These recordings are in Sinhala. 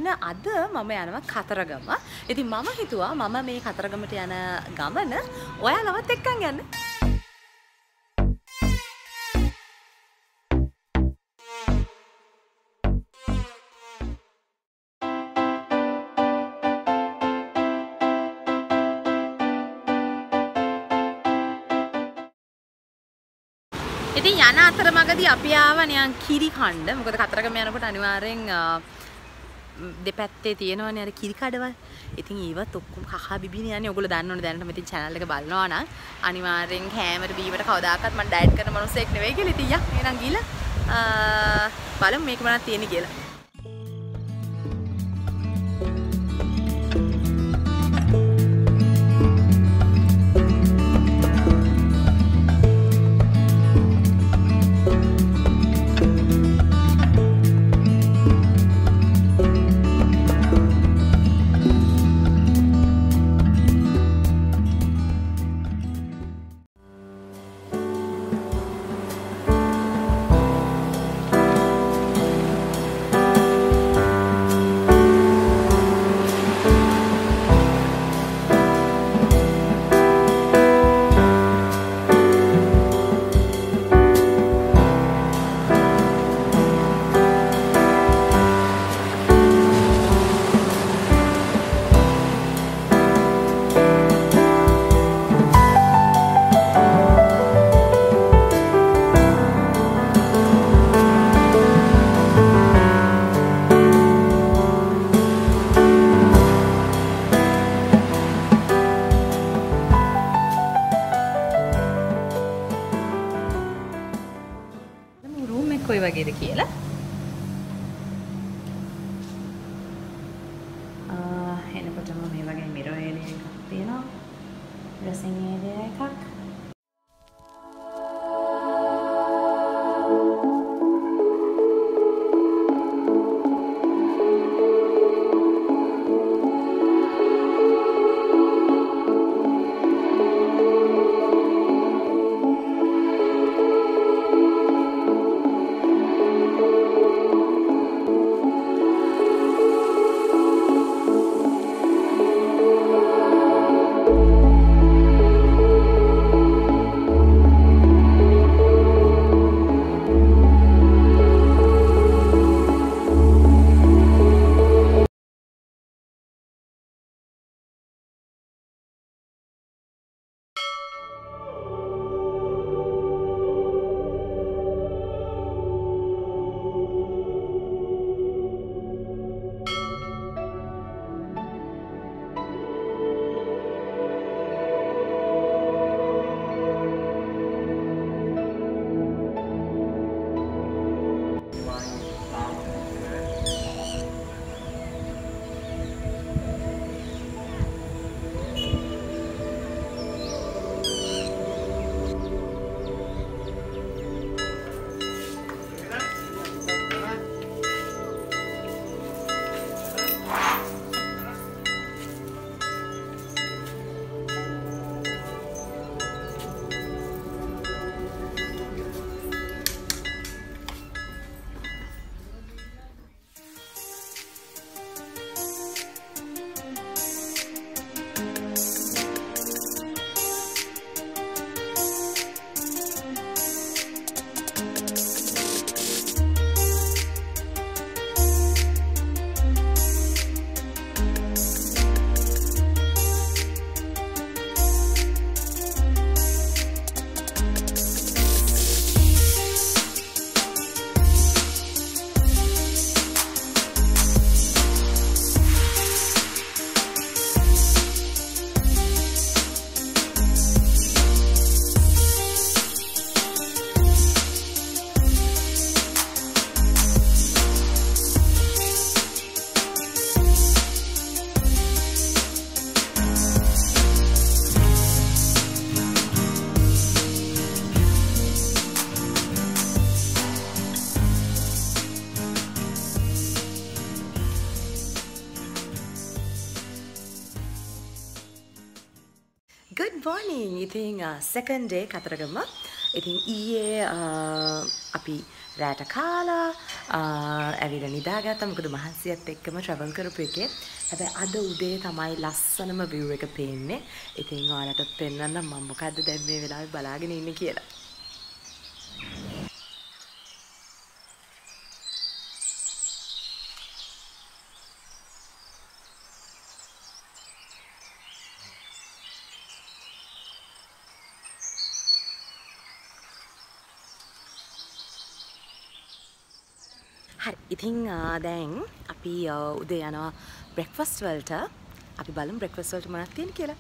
ඔන්න අද මම යනවා කතරගම. ඉතින් මම හිතුවා මම මේ කතරගමට යන ගමන ඔයාලවත් එක්කන් යන්න. ඉතින් යන අතරමඟදී අපි ආව නිකන් කිරි කණ්ඩ. මොකද කතරගම යනකොට අනිවාර්යෙන් දෙපැත්තේ තියෙනවනේ අර කිරි කඩවල්. ඉතින් ඒවත් ඔක්කොම කහා බිබිනේ යන්නේ. ඔයගොල්ලෝ දන්නවනේ දැනටම ඉතින් channel එක බලනවා නම් අනිවාර්යෙන් කැමර බීමට කවදාකවත් මම ඩයට් කරන මිනිස්සෙක් නෙවෙයි කියලා. ඉතින් යා එහෙනම් ගිහලා බලමු මේක මොනවද තියෙන්නේ කියලා. කොයි වගේද කියලා එනකොටම මේ වගේ මිරර් ඒරියා එකක් තියෙනවා ඩ්‍රෙසින් ඒරියා එකක් Good morning. ඉතින් second day කතරගම. ඉතින් ඊයේ අපි රැට කාලා ඇවිල්ලා නිදාගත්තා. මොකද මහන්සියත් එක්කම travel කරපු එකේ. හැබැයි අද උදේ තමයි ලස්සනම view එක පේන්නේ. ඉතින් ඔයාලටත් පෙන්නන්නම් මම මොකද්ද දැන් මේ වෙලාවේ බලාගෙන ඉන්නේ කියලා. හරි ඉතින් දැන් අපි උදේ යනවා බ්‍රෙක්ෆාස්ට් වලට. අපි බලමු බ්‍රෙක්ෆාස්ට් වලට මොනවද තියෙන්නේ කියලා.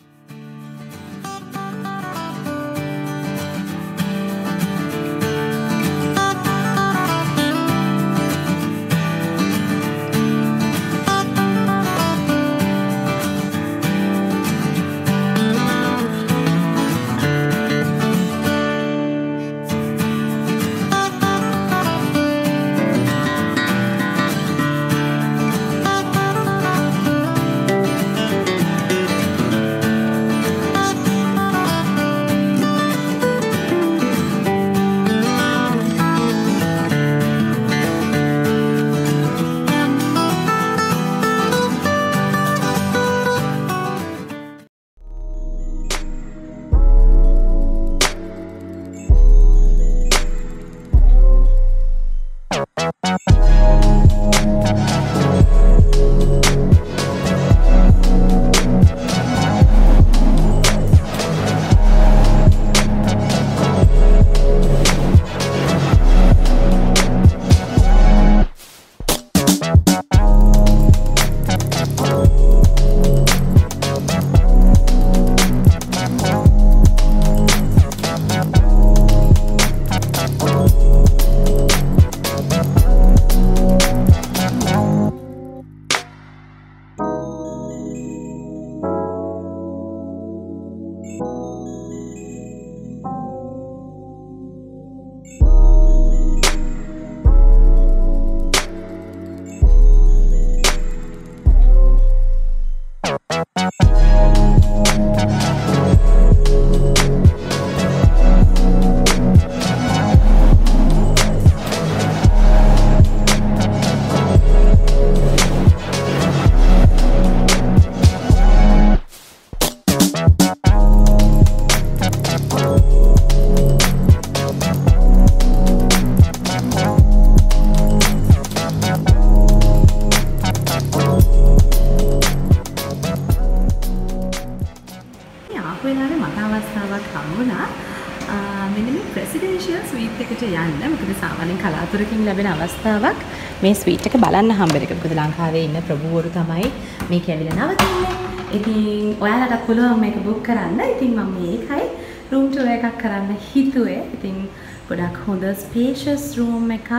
කලාතුරකින් ලැබෙන අවස්ථාවක් මේ ස්වීට් එක බලන්න හම්බෙන එක. මොකද ලංකාවේ ඉන්න ප්‍රභූවරු තමයි මේක ඇවිල්ලා නවතින්නේ. ඉතින් ඔයාලට පුළුවන් මේක බුක් කරන්න. ඉතින් මම මේකයි room tour එකක් කරන්න හිතුවේ. ඉතින් ගොඩක් හොඳ spacious room එකක්.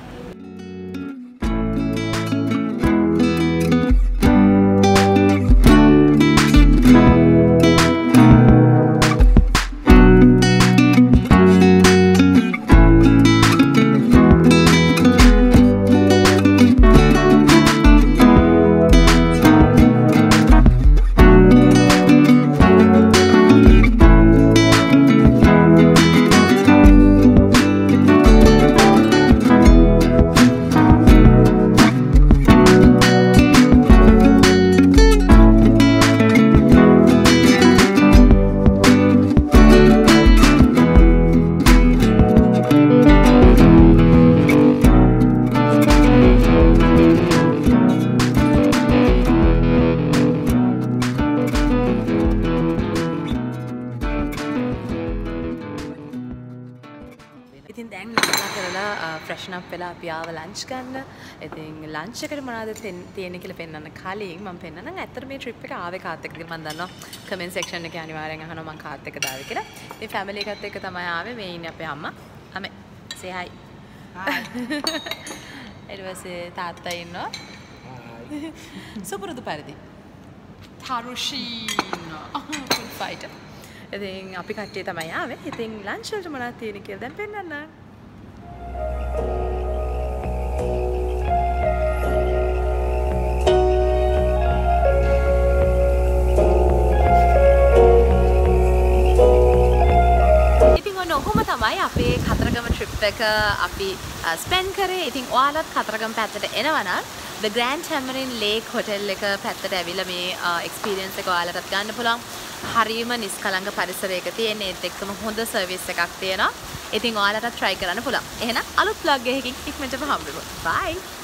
ෆ්‍රෙෂන් අප් වෙලා අපි ආව ලන්ච් ගන්න. ඉතින් ලන්ච් එකට මොනවද තියෙන්නේ කියලා පෙන්වන්න කලින් මම පෙන්වන්නම්. ඇත්තට මේ ට්‍රිප් එක ආවේ කාත් එක්කද කියලා මම දන්නවා. කමෙන්ට් සෙක්ෂන් එකේ අනිවාර්යෙන් අහනවා මම කාත් එක්කද ආවේ කියලා. ඉතින් ෆැමිලි එකත් එක්ක තමයි ආවේ. මේ ඉන්නේ අපේ අම්මා. අමේ say hi. Hi. ඊට පස්සේ තාත්තා ඉන්නවා. Hi. සුපුරුදු පරිදි. Tarushino. Full fighter. ඉතින් අපි කට්ටිය තමයි ආවේ. ඉතින් ලන්ච් වලට මොනවද තියෙන්නේ කියලා දැන් පෙන්වන්න. ඔහොම තමයි අපේ කතරගම ට්‍රිප් එක අපි ස්පෙන්ඩ් කරේ. ඉතින් ඔයාලත් කතරගම පැත්තට එනවා නම් The Grand Tamarind Lake Hotel එක පැත්තට ඇවිල්ලා මේ එක්ස්පීරියන්ස් එක ඔයාලටත් ගන්න පුළුවන්. හරියම නිස්කලංක පරිසරයක තියෙන ඒත් එක්කම හොඳ සර්විස් එකක් තියෙනවා. ඉතින් ඔයාලටත් try කරන්න පුළුවන්. එහෙනම් අලුත් vlog එකකින් ඉක්මනටම හම්බෙමු. Bye.